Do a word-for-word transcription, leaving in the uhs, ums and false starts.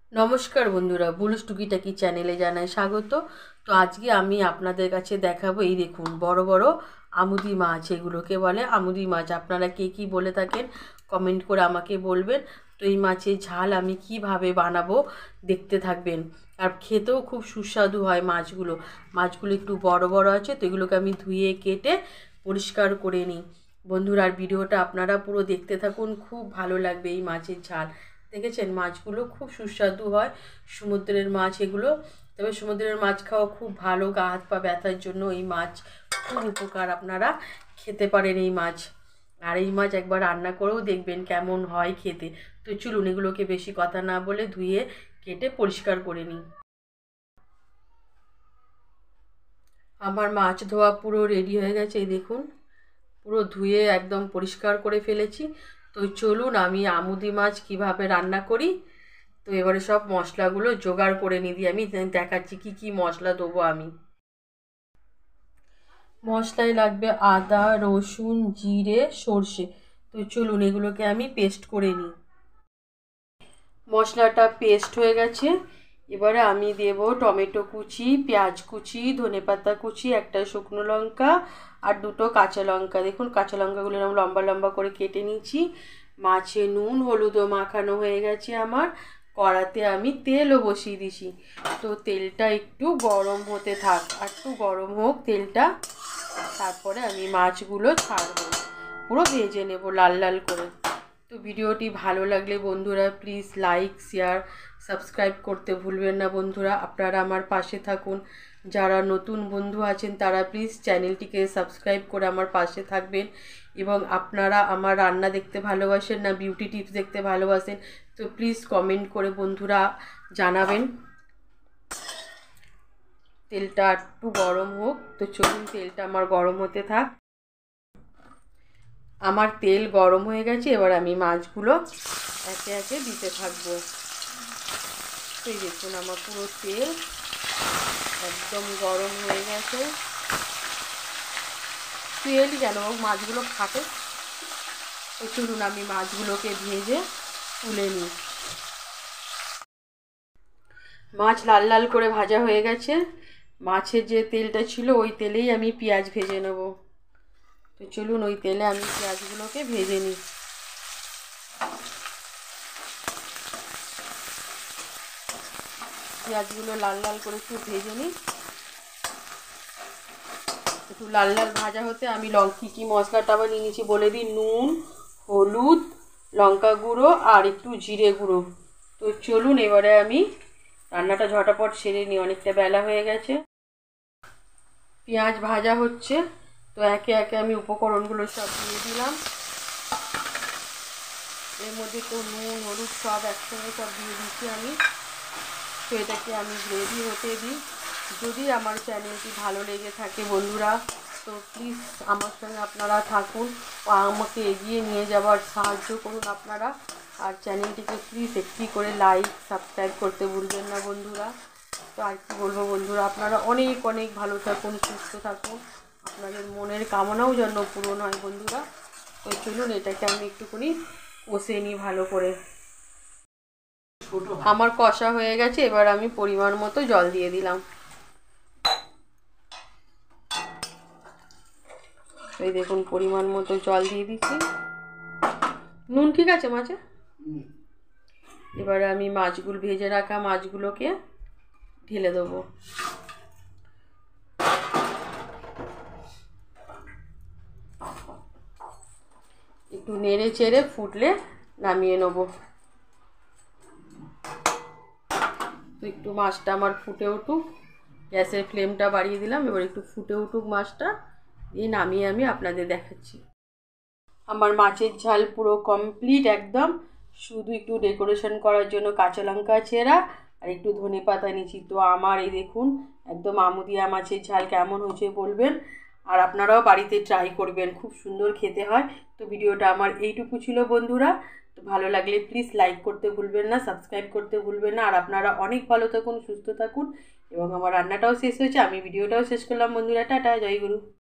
নমস্কার বন্ধুরা, বুলুস টুকিটাকি চ্যানেলে জানাই স্বাগত। তো আজকে আমি আপনাদের কাছে দেখাবো, এই দেখুন বড় বড় আমুদি মাছ, এগুলোকে বলে আমুদি মাছ। আপনারা কে কী বলে থাকেন কমেন্ট করে আমাকে বলবেন। তো এই মাছের ঝাল আমি কিভাবে বানাবো দেখতে থাকবেন। আর খেতেও খুব সুস্বাদু হয় মাছগুলো। মাছগুলো একটু বড় বড় আছে, তো এগুলোকে আমি ধুয়ে কেটে পরিষ্কার করে নিই। বন্ধুরা, আর ভিডিওটা আপনারা পুরো দেখতে থাকুন, খুব ভালো লাগবে এই মাছের ঝাল। দেখেছেন মাছগুলো খুব সুস্বাদু হয়, সমুদ্রের মাছ এগুলো। তবে সমুদ্রের মাছ খাওয়া খুব ভালো, গা হাত পা ব্যথার জন্য এই মাছ খুব উপকার, আপনারা খেতে পারেন এই মাছ। আর এই মাছ একবার রান্না করেও দেখবেন কেমন হয় খেতে। তো চলুন এগুলোকে বেশি কথা না বলে ধুয়ে কেটে পরিষ্কার করে নিই। আমার মাছ ধোয়া পুরো রেডি হয়ে গেছে, এই দেখুন পুরো ধুয়ে একদম পরিষ্কার করে ফেলেছি। তো চলুন আমি আমুদি মাছ কিভাবে রান্না করি। তো এবারে সব মশলাগুলো জোগাড় করে নিই, আমি দেখাচ্ছি কি কি মশলা দেবো আমি। মশলায় লাগবে আদা, রসুন, জিরে, সর্ষে। তো চলুন এগুলোকে আমি পেস্ট করে নিই। মশলাটা পেস্ট হয়ে গেছে, এবারে আমি দেব টমেটো কুচি, পেঁয়াজ কুচি, ধনেপাতা কুচি, একটা শুকনো লঙ্কা আর দুটো কাঁচা লঙ্কা। দেখুন কাঁচা লঙ্কাগুলো আমি লম্বা লম্বা করে কেটে নিয়েছি। মাছে নুন হলুদও মাখানো হয়ে গেছে আমার। কড়াতে আমি তেলও বসিয়ে দিছি। তো তেলটা একটু গরম হতে থাক, আর একটু গরম হোক তেলটা, তারপরে আমি মাছগুলো ছাড়বো, পুরো ভেজে নেব লাল লাল করে। তো ভিডিওটি ভালো লাগলে বন্ধুরা প্লিজ লাইক শেয়ার সাবস্ক্রাইব করতে ভুলবেন না। বন্ধুরা আপনারা আমার পাশে থাকুন, যারা নতুন বন্ধু আছেন তারা প্লিজ চ্যানেলটিকে সাবস্ক্রাইব করে আমার পাশে থাকবেন। এবং আপনারা আমার রান্না দেখতে ভালোবাসেন না বিউটি টিপস দেখতে ভালোবাসেন, তো প্লিজ কমেন্ট করে বন্ধুরা জানাবেন। তেলটা একটু গরম হোক, তো চলুন তেলটা আমার গরম হতে থাক। আমার তেল গরম হয়ে গেছে, এবার আমি মাছগুলো একে একে দিতে থাকবো। এই দেখুন আমার পুরো তেল একদম গরম হয়ে গেছে। তেল যেন মাছগুলো ফাটে। তো চলুন আমি মাছগুলোকে ভেজে তুলে নিই। মাছ লাল লাল করে ভাজা হয়ে গেছে। মাছের যে তেলটা ছিল ওই তেলেই আমি পেঁয়াজ ভেজে নেব। তো চলুন ওই তেলে আমি পেঁয়াজগুলোকে ভেজে নিই। পেঁয়াজগুলো লাল লাল করে একটু ভেজে নিই। একটু লাল লাল ভাজা হতে আমি লঙ্কা কী কী মশলাটা আবার নিয়ে নিয়েছি বলে দিই। নুন, হলুদ, লঙ্কা গুঁড়ো আর একটু জিরে গুঁড়ো। তো চলুন এবারে আমি রান্নাটা ঝটাপট সেরে নিই, অনেকটা বেলা হয়ে গেছে। পেঁয়াজ ভাজা হচ্ছে, তো একে একে আমি উপকরণগুলো সব দিয়ে দিলাম। এর মধ্যে তো নুন হলুদ সব একসঙ্গে সব দিয়ে দিচ্ছি আমি। তো এটাকে আমি গ্রেভি হতে দিই। যদি আমার চ্যানেলটি ভালো লেগে থাকে বন্ধুরা, তো প্লিজ আমার সঙ্গে আপনারা থাকুন ও আমাকে এগিয়ে নিয়ে যাওয়ার সাহায্য করুন আপনারা। আর চ্যানেলটিকে প্লিজ একটি করে লাইক সাবস্ক্রাইব করতে ভুলবেন না বন্ধুরা। তো আর কি বলবো বন্ধুরা, আপনারা অনেক অনেক ভালো থাকুন, সুস্থ থাকুন, আপনাদের মনের কামনাও যেন পূরণ হয় বন্ধুরা। তো চলুন এটাকে আমি একটুখানি কষে নিই ভালো করে। আমার কষা হয়ে গেছে, এবার আমি পরিমাণ মতো জল দিয়ে দিলাম। এই দেখুন পরিমাণ মতো জল দিয়ে দিচ্ছি। নুন ঠিক আছে মাছে। এবারে আমি মাছগুলো ভেজে রাখা মাছগুলোকে ঢেলে দেবো। একটু নেড়ে চেড়ে ফুটলে নামিয়ে নেব। তো একটু মাছটা আমার ফুটে উঠুক, গ্যাসের ফ্লেমটা বাড়িয়ে দিলাম। এবার একটু ফুটে উঠুক মাছটা, দিয়ে নামিয়ে আমি আপনাদের দেখাচ্ছি। আমার মাছের ঝাল পুরো কমপ্লিট একদম। শুধু একটু ডেকোরেশন করার জন্য কাঁচা লঙ্কা চেরা আর একটু ধনে পাতা নিচ্ছি। তো আমার এই দেখুন একদম আমুদিয়া মাছের ঝাল কেমন হয়েছে বলবেন, আর আপনারাও বাড়িতে ট্রাই করবেন, খুব সুন্দর খেতে হয়। তো ভিডিওটা আমার এইটুকু ছিল বন্ধুরা। তো ভালো লাগলে প্লিজ লাইক করতে ভুলবেন না, সাবস্ক্রাইব করতে ভুলবেন না। আর আপনারা অনেক ভালো থাকুন, সুস্থ থাকুন। এবং আমার রান্নাটাও শেষ হয়েছে, আমি ভিডিওটাও শেষ করলাম বন্ধুরা। টাটা, জয় গুরু।